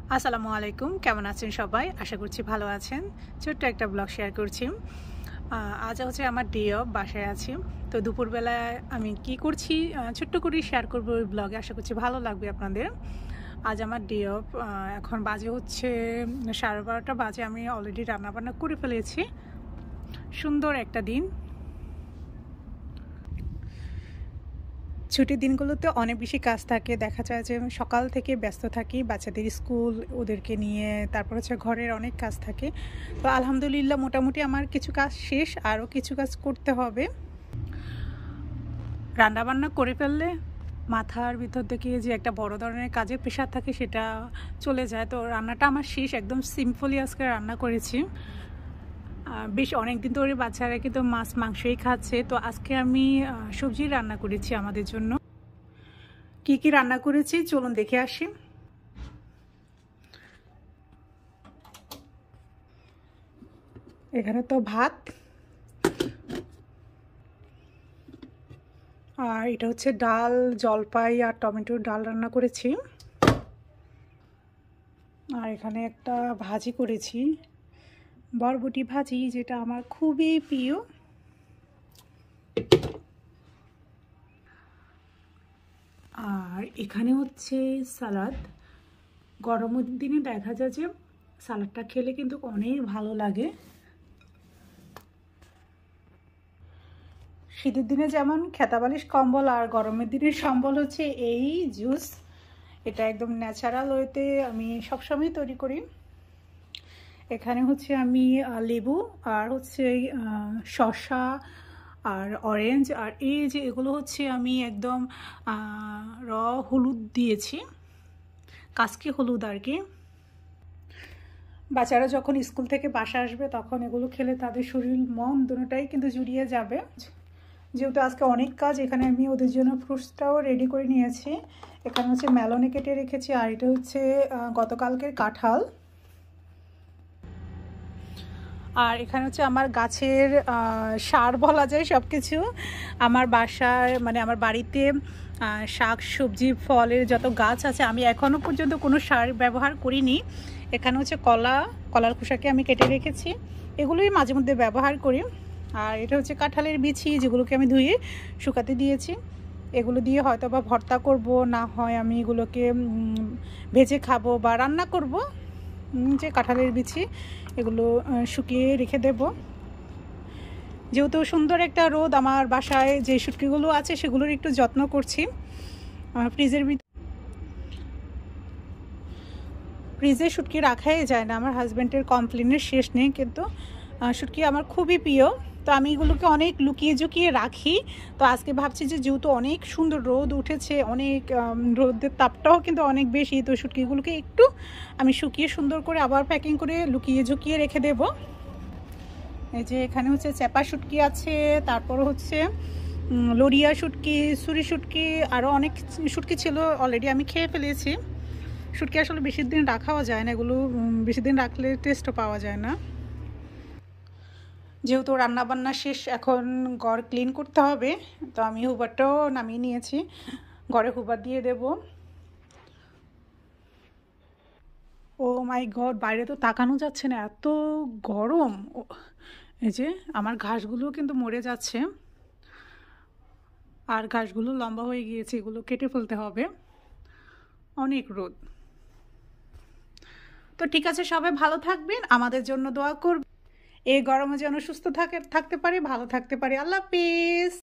আসসালামু আলাইকুম, কেমন আছেন সবাই? আশা করছি ভালো আছেন। ছোট্ট একটা ব্লগ শেয়ার করছি। আজ হচ্ছে আমার ডে অফ, বাসায় আছি। তো দুপুরবেলায় আমি কি করছি ছোট্ট করেই শেয়ার করবো ওই ব্লগে। আশা করছি ভালো লাগবে আপনাদের। আজ আমার ডে অফ। এখন বাজে হচ্ছে 12:30 বাজে। আমি অলরেডি রান্নাবান্না করে ফেলেছি। সুন্দর একটা দিন। ছুটির দিনগুলোতে অনেক বেশি কাজ থাকে, দেখা যায় যে সকাল থেকে ব্যস্ত থাকি, বাচ্চাদের স্কুল, ওদেরকে নিয়ে, তারপর হচ্ছে ঘরের অনেক কাজ থাকে। তো আলহামদুলিল্লাহ মোটামুটি আমার কিছু কাজ শেষ, আরও কিছু কাজ করতে হবে। রান্নাবান্না করে ফেললে মাথার ভিতর থেকে যে একটা বড় ধরনের কাজের প্রেশার থাকে সেটা চলে যায়। তো রান্নাটা আমার শেষ, একদম সিম্পলি আজকে রান্না করেছি। বেশ অনেক দিন ধরে বাচ্চারা কিন্তু মাছ মাংসই খাচ্ছে। তো আজকে আমি সবজি রান্না করেছি আমাদের জন্য। কি কি রান্না করেছি চলুন দেখে আসি। এখানে তো ভাত, আর এটা হচ্ছে ডাল, জলপাই আর টমেটোর ডাল রান্না করেছি। আর এখানে একটা ভাজি করেছি, বরবটি ভাজি, যেটা আমার খুবই প্রিয়। আর এখানে হচ্ছে সালাদ। গরমের দিনে দেখা যায় যে সালাদটা খেলে কিন্তু অনেক ভালো লাগে। শীতের দিনে যেমন খেতা বালিশ কম্বল, আর গরমের দিনের সম্বল হচ্ছে এই জুস। এটা একদম ন্যাচারাল ওয়েতে আমি সবসময় তৈরি করি। এখানে হচ্ছে আমি লেবু আর হচ্ছে শসা আর অরেঞ্জ, আর এই যে এগুলো হচ্ছে আমি একদম র হলুদ দিয়েছি, কাসকি হলুদ আর কি। বাচ্চারা যখন স্কুল থেকে বাসা আসবে তখন এগুলো খেলে তাদের শরীর মন দুটোটাই কিন্তু জুড়িয়ে যাবে। যেহেতু আজকে অনেক কাজ, এখানে আমি ওদের জন্য ফ্রুটসটাও রেডি করে নিয়েছি। এখানে হচ্ছে মেলনে কেটে রেখেছি, আর এটা হচ্ছে গতকালকের কাঁঠাল। আর এখানে হচ্ছে আমার গাছের সার বলা যায় সব কিছু। আমার বাসার মানে আমার বাড়িতে শাক সবজি ফলের যত গাছ আছে, আমি এখনও পর্যন্ত কোনো সার ব্যবহার করিনি। এখানে হচ্ছে কলার খোসাকে আমি কেটে রেখেছি, এগুলোই মাঝে মধ্যে ব্যবহার করি। আর এটা হচ্ছে কাঁঠালের বিচি, যেগুলোকে আমি ধুয়ে শুকাতে দিয়েছি। এগুলো দিয়ে হয়তো বা ভর্তা করব, না হয় আমি এগুলোকে ভেজে খাবো বা রান্না করব। যে কাঁঠালের বিচি, এগুলো শুকিয়ে রেখে দেব। যেহেতু সুন্দর একটা রোদ, আমার বাসায় যে শুটকিগুলো আছে সেগুলোর একটু যত্ন করছি। ফ্রিজে শুটকি রাখাই যায় না, আমার হাজব্যান্ডের কমপ্লেনের শেষ নেই। কিন্তু শুটকি আমার খুবই প্রিয়, তো আমি এগুলোকে অনেক লুকিয়ে ঝুঁকিয়ে রাখি। তো আজকে ভাবছি যে যেহেতু অনেক সুন্দর রোদ উঠেছে, অনেক রোদের তাপটাও কিন্তু অনেক বেশি, তো শুটকিগুলোকে একটু আমি শুকিয়ে সুন্দর করে আবার প্যাকিং করে লুকিয়ে ঝুঁকিয়ে রেখে দেব। এই যে এখানে হচ্ছে চ্যাপা শুটকি আছে, তারপর হচ্ছে লরিয়া শুটকি, সুরি শুটকি, আরও অনেক শুটকি ছিল, অলরেডি আমি খেয়ে ফেলেছি। শুটকি আসলে বেশি দিন রাখাও যায় না, এগুলো বেশি দিন রাখলে টেস্টও পাওয়া যায় না। যেহেতু রান্নাবান্না শেষ, এখন ঘর ক্লিন করতে হবে, তো আমি হুবারটাও নামিয়ে নিয়েছি, ঘরে হুবার দিয়ে দেব। ও মাই গড, বাইরে তো তাকানো যাচ্ছে না, এত গরম। এই যে আমার ঘাসগুলো কিন্তু মরে যাচ্ছে, আর ঘাসগুলো লম্বা হয়ে গিয়েছে, এগুলো কেটে ফেলতে হবে, অনেক রোদ। তো ঠিক আছে, সবাই ভালো থাকবেন, আমাদের জন্য দোয়া করবেন। এই গরমে যেন সুস্থ থাকতে পারি, ভালো থাকতে পারি। আল্লাহ হাফেজ।